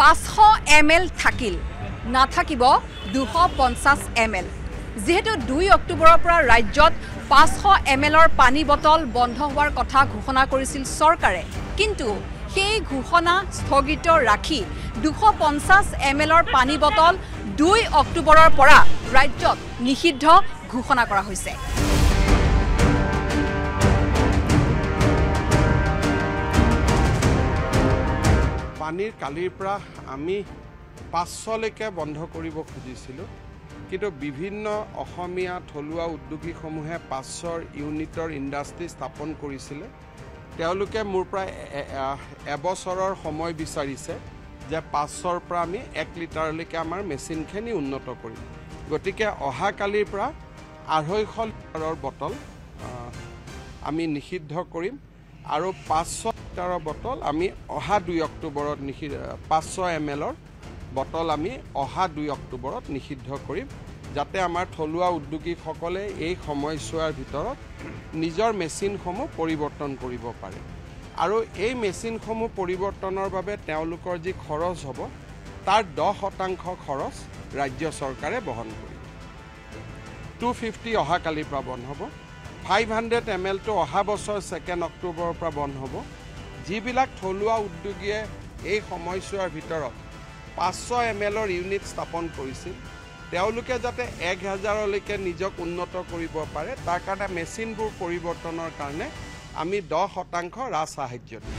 500 ml থাকিল নাথাকিব 250 ml যেহেতু 2 অক্টোবৰৰ পৰা ৰাজ্যত 500 mlৰ পানী বটল বন্ধ হোৱাৰ কথা ঘোষণা কৰিছিল চৰকাৰে কিন্তু সেই ঘোষণা স্থগিত ৰাখি 250 mlৰ পানী বটল 2 অক্টোবৰৰ পৰা ৰাজ্যত নিষিদ্ধ ঘোষণা কৰা হৈছে পানীৰ কালিৰ পৰা আমি 500 লৈকে বন্ধ কৰিব খুজিছিলোঁ কিন্তু বিভিন্ন অসমীয়া থলুৱা উদ্যোগীসমূহে 500 ইউনিটৰ ইণ্ডাষ্ট্ৰি স্থাপন কৰিছিলে তেওঁলোকে মোৰ পৰা এবছৰৰ সময় বিচাৰিছে যে 500ৰ পৰা আমি 1 লিটাৰলৈকে আমাৰ মেচিনখিনি উন্নত কৰিম গতিকে অহা কালিৰ পৰা 250 লিটাৰৰ বটল আমি নিষিদ্ধ কৰিম আৰু 500 লিটাৰৰ বটল আমি অহা 2 অক্টোবৰত 500 mlৰ বটল আমি অহা 2 অক্টোবৰত নিষিদ্ধ কৰিম যাতে আমাৰ থলুৱা উদ্যোগীসকলে এই সময়ছোৱাৰ ভিতৰত নিজৰ মেচিনসমূহ পৰিৱৰ্তন কৰিব পাৰে আৰু এই মেচিনসমূহ পৰিৱৰ্তনৰ বাবে তেওঁলোকৰ যি খৰচ হ'ব তাৰ 10% খৰচ ৰাজ্য চৰকাৰে বহন কৰিব 250 অহা কালিৰ পৰা বন্ধ হ'ব 500 ml টো অহা বছৰ 2 অক্টোবৰৰ পৰা বন্ধ হ'ব যিবিলাক থলুৱা উদ্যোগীয়ে এই সময়ছোৱাৰ ভিতৰত 500 mlৰ ইউনিট স্থাপন কৰিছিল তেওঁলোকে যাতে 1000 লৈকে নিজক উন্নত কৰিব পাৰে তাৰ কাৰণে মেচিনবোৰ পৰিৱৰ্তনৰ কাৰণে আমি 10% ৰাজ সাহায্য দিম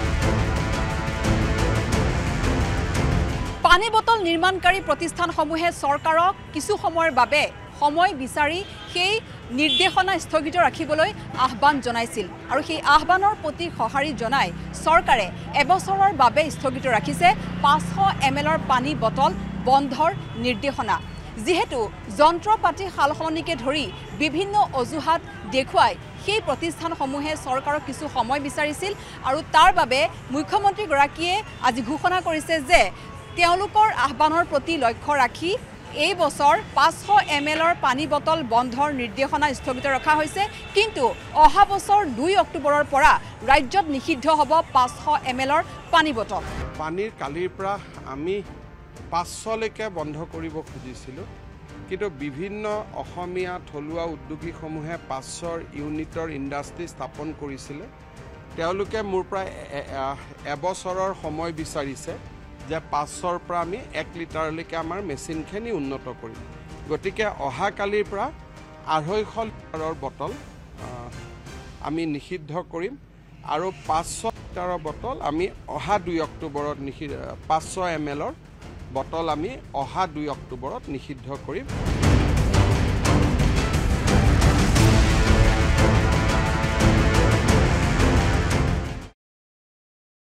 পানী বটল নিৰ্মাণকাৰী প্ৰতিষ্ঠানসমূহে চৰকাৰক কিছু সময়ৰ বাবে সময় বিচাৰি সেই নিৰ্দেশনা স্থগিত ৰাখিবলৈ আহ্বান জনাইছিল আৰু সেই আহ্বানৰ প্ৰতি সঁহাৰি জনাই চৰকাৰে এবছৰৰ বাবে স্থগিত ৰাখিছে 500 mlৰ পানী বটল বন্ধৰ নিৰ্দেশনা যেহেতু যন্ত্ৰপাতি সালসলনিকে ধৰি বিভিন্ন অজুহাত দেখুৱাই সেই প্ৰতিষ্ঠানসমূহে চৰকাৰক কিছু সময় বিচাৰিছিল আৰু তাৰ বাবে মুখ্যমন্ত্ৰী গৰাকীয়ে আজি ঘোষণা কৰিছে যে তেওঁলোকৰ আহ্বানৰ প্ৰতি লক্ষ্য ৰাখি এই বছৰ 500 mlৰ পানী বটল বন্ধৰ নিৰ্দেশনা স্থগিত ৰখা হৈছে কিন্তু অহা বছৰ 2 অক্টোবৰৰ পৰা ৰাজ্যত নিষিদ্ধ হ'ব 500 mlৰ পানী বটল পানীৰ কালিৰ পৰা আমি 500 লৈকে বন্ধ কৰিব খুজিছিলোঁ কিন্তু বিভিন্ন অসমীয়া থলুৱা উদ্যোগীসমূহে 500 ইউনিটৰ ইণ্ডাষ্ট্ৰি স্থাপন কৰিছিলে তেওঁলোকে মোৰ পৰা এবছৰৰ সময় বিচাৰিছে যে 500ৰ পৰা আমি 1 লিটাৰলৈকে আমাৰ মেচিনখিনি উন্নত কৰিম গতিকে অহা কালিৰ পৰা 250 লিটাৰৰ বটল আমি নিষিদ্ধ কৰিম আৰু 500 লিটাৰৰ বটল আমি অহা 2 অক্টোবৰত 500 mlৰ বটল আমি অহা 2 অক্টোবৰত নিষিদ্ধ কৰিম